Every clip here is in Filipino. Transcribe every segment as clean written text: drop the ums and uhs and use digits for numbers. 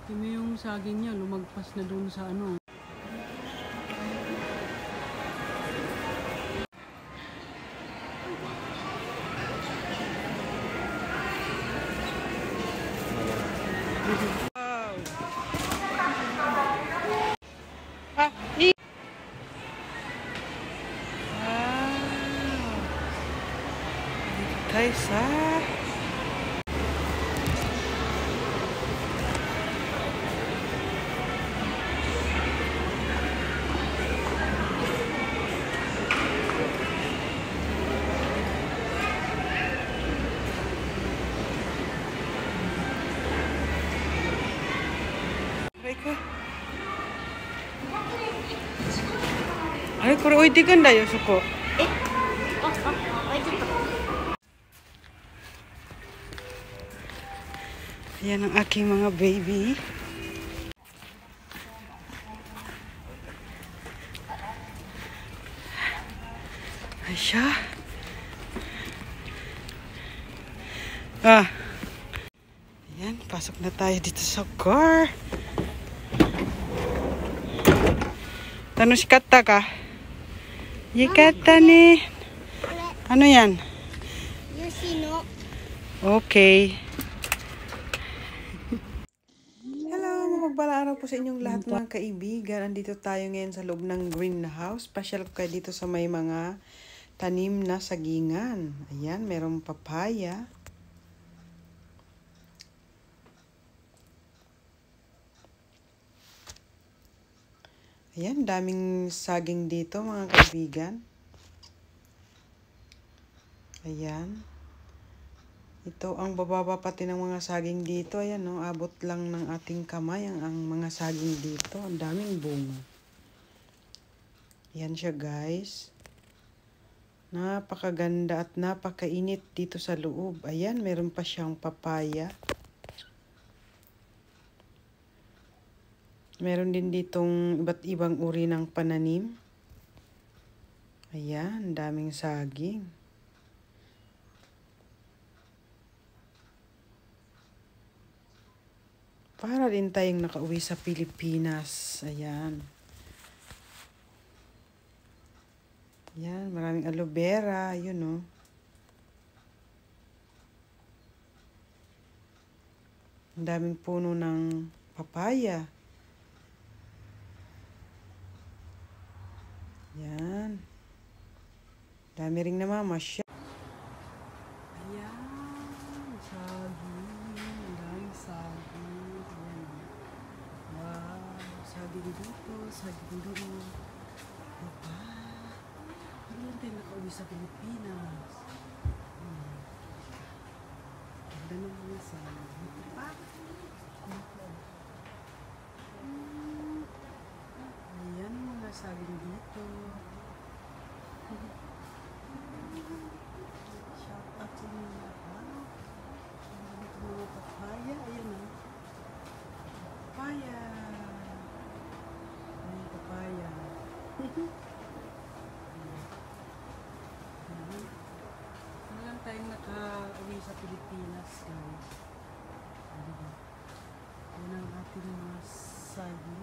Kimi yung saging niya, lumagpas na doon sa ano. Wow! Dito tayo sa Ay, kore oitikan da yo, soko. Yan ang aking mga baby. Ay siya. Ayan, pasok na tayo dito sa car. Tanushikatta ka? Yikatta ni. Ano yan? Yoshino. Okay. Hello, mapagpalang araw po sa inyong lahat mga kaibigan. Andito tayo ngayon sa loob ng greenhouse. Pasyal ko kayo dito sa may mga tanim na sagingan. Ayan, merong papaya. Ayan, daming saging dito mga kaibigan. Ayan. Ito ang bababa pati ng mga saging dito. Ayan, no? Abot lang ng ating kamay ang mga saging dito. Ang daming bunga. Ayan siya guys. Napakaganda at napakainit dito sa loob. Ayan, meron pa siyang papaya. Meron din ditong iba't ibang uri ng pananim. Ayan, daming saging. Para din tayong nakauwi sa Pilipinas. Ayan. Ayan, maraming aloe vera. Yun, no. Ang daming puno ng papaya. Yan. Dami ring namamasya. Ayan. Saging. Ang daming saging. Ayan. Wow. Saging dito. Saging doon. Diba? Ano lang tayo nakauwi sa Pilipinas? Ganda ng mga saging. Diba? Ayan mga saging dito. Shout out sa mga lahat. Dito mga papaya. Ayan o. Papaya. Ayan papaya. Ano lang tayong nakauwi sa Pilipinas guys. Diba? Yan ang ating mga saging.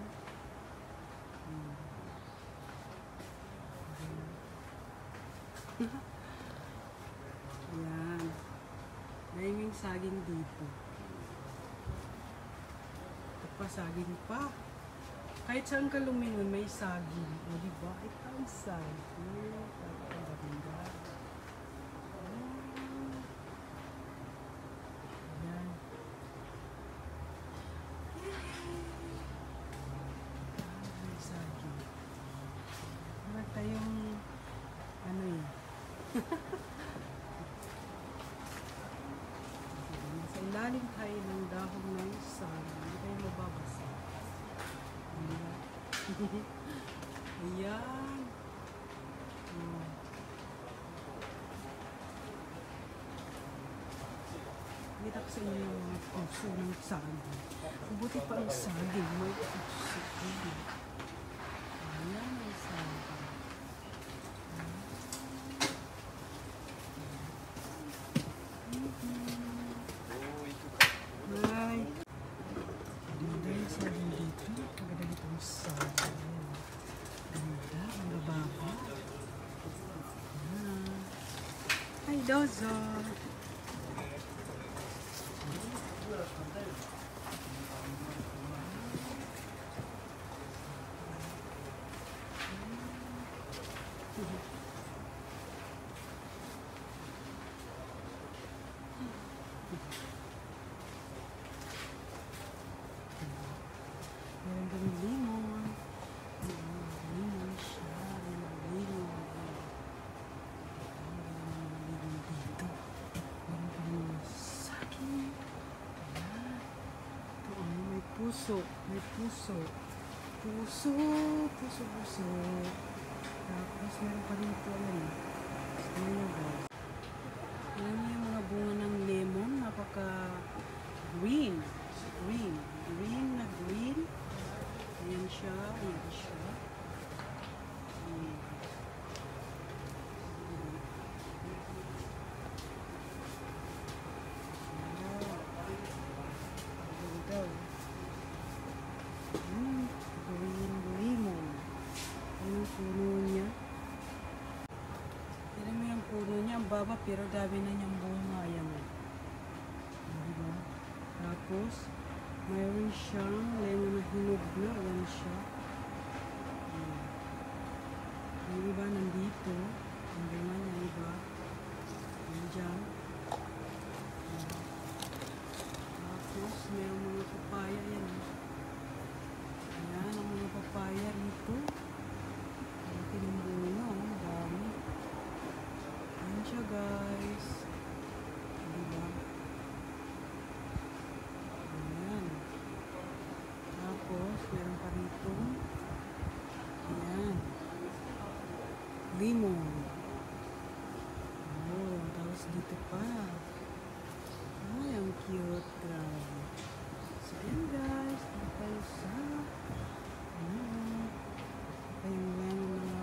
Ayan. Maraming saging dito. Ito pa, saging pa. Kahit saan ka lumingon, may saging. O diba? Ito ang saging. Ganda. Ayan. May saging. Wala tayong ano eh. Sa ilalim tayo ng dahon ng saging. Hindi tayo mababasa. Ayan. Kita ko sa inyo yung mga puso ng saging. Mabuti pa ang saging. May puso. Ayan ang saging. Hi. Dozo. Meron kami limon. Limon siya. Limon. Limon dito. Meron kami mga saging. Ayan. Ito may puso. May puso. Puso. Puso. Puso. Tapos meron pa rin ito. Ayan. Ayan guys. Ayan yung mga bunga ng lemon. Napaka green. Green. Green na green. Ayan siya. Ayan siya. Green lemon. Ayan yung puno niya. Tignan mo yung puno niya. Ang baba pero dami na niyang bunga. Ayan o. Diba? Tapos, mayroon siyang lemon na hinog na. Ayan siya. Ayan. Yung iba nandito. Ang bunga niya iba. Ayan dyan. Ayan. Tapos, mayroon mga papaya. Ayan. Ayan, ang mga papaya rito. Ayan, tinumbuno. Ang dami. Ayan siya guys. Diba? Ayan. Tapos, meron pa rito. Ayan. Limon. Oh, tapos dito pa. Ay, ang cute. Grabe. So, ayan guys. Dito tayo sa ito yung lemon na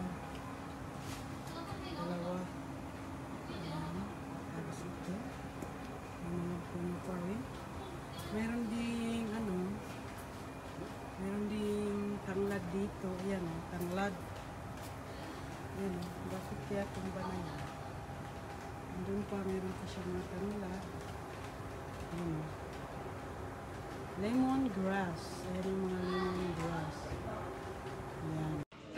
dalawa. Ayan. Tapos ito. Yung mga puno pa rin. Meron ding meron ding tanglad dito. Ayan o, tanglad. Ayan o, bakit kaya tumba na yan? Andun pa, meron pa siya mga tanglad. Ayan o. Lemon grass. Ayan yung mga lemon grass. Ayan.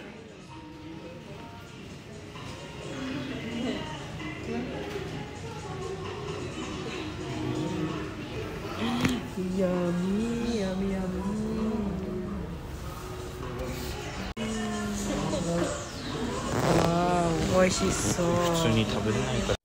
Yummy, yummy, yummy. Wow, 美味しそう。 普通に食べれないから